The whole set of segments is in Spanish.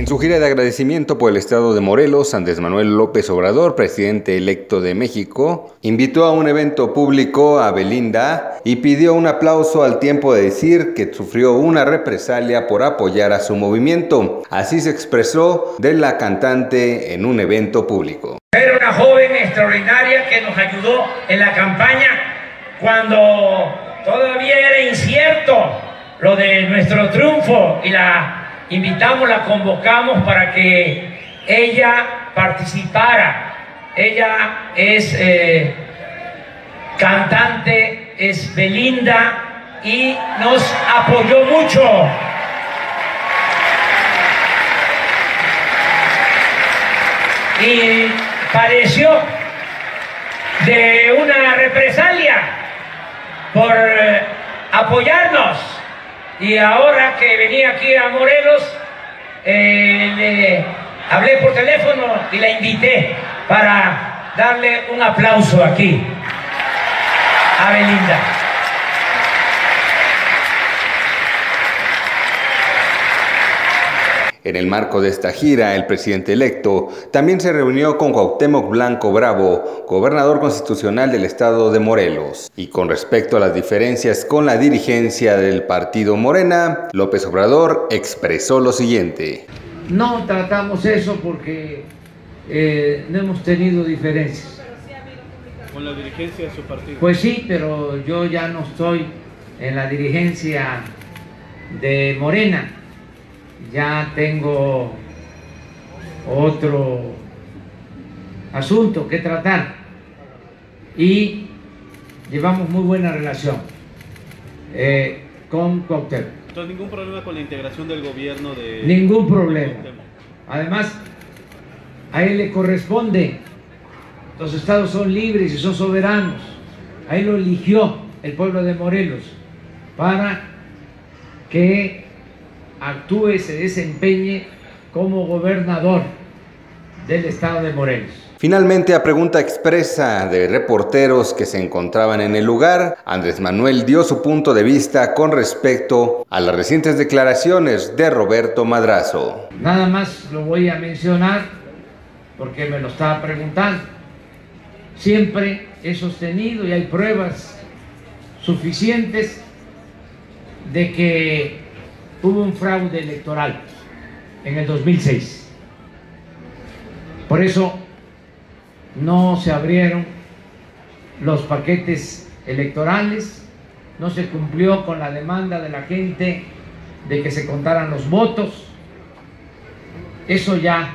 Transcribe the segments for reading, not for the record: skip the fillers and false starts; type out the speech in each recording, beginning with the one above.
su gira de agradecimiento por el estado de Morelos, Andrés Manuel López Obrador, presidente electo de México, invitó a un evento público a Belinda y pidió un aplauso al tiempo de decir que sufrió una represalia por apoyar a su movimiento. Así se expresó de la cantante en un evento público. Era una joven extraordinaria que nos ayudó en la campaña cuando todavía era incierto lo de nuestro triunfo y la invitamos, la convocamos para que ella participara. Ella es cantante, es Belinda y nos apoyó mucho. Y padeció de una represalia por apoyarnos. Y ahora que venía aquí a Morelos, le hablé por teléfono y la invité para darle un aplauso aquí a Belinda. En el marco de esta gira, el presidente electo también se reunió con Cuauhtémoc Blanco Bravo, gobernador constitucional del estado de Morelos. Y con respecto a las diferencias con la dirigencia del partido Morena, López Obrador expresó lo siguiente. No tratamos eso porque no hemos tenido diferencias. ¿Con la dirigencia de su partido? Pues sí, pero yo ya no estoy en la dirigencia de Morena. Ya tengo otro asunto que tratar y llevamos muy buena relación con Cuauhtémoc. Entonces, ¿ningún problema con la integración del gobierno de...? Ningún problema. Además, a él le corresponde. Los estados son libres y son soberanos. A él lo eligió el pueblo de Morelos para que actúe, se desempeñe como gobernador del estado de Morelos. Finalmente, a pregunta expresa de reporteros que se encontraban en el lugar, Andrés Manuel dio su punto de vista con respecto a las recientes declaraciones de Roberto Madrazo. Nada más lo voy a mencionar porque me lo estaba preguntando. Siempre he sostenido y hay pruebas suficientes de que hubo un fraude electoral en el 2006. Por eso no se abrieron los paquetes electorales, no se cumplió con la demanda de la gente de que se contaran los votos. Eso ya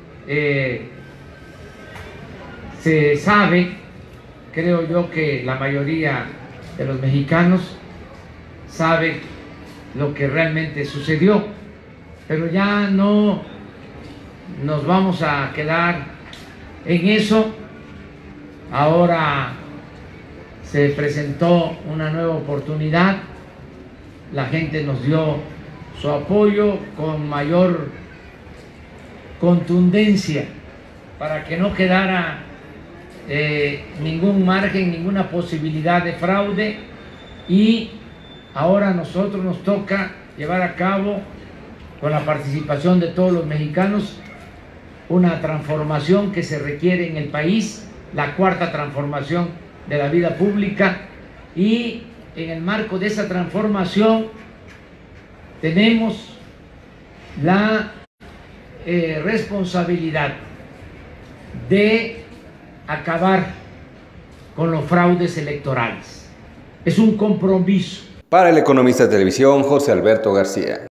se sabe. Creo yo que la mayoría de los mexicanos sabe lo que realmente sucedió, pero ya no nos vamos a quedar en eso. Ahora se presentó una nueva oportunidad, la gente nos dio su apoyo con mayor contundencia para que no quedara ningún margen, ninguna posibilidad de fraude, y ahora a nosotros nos toca llevar a cabo, con la participación de todos los mexicanos, una transformación que se requiere en el país, la cuarta transformación de la vida pública, y en el marco de esa transformación tenemos la responsabilidad de acabar con los fraudes electorales. Es un compromiso. Para El Economista Televisión, José Alberto García.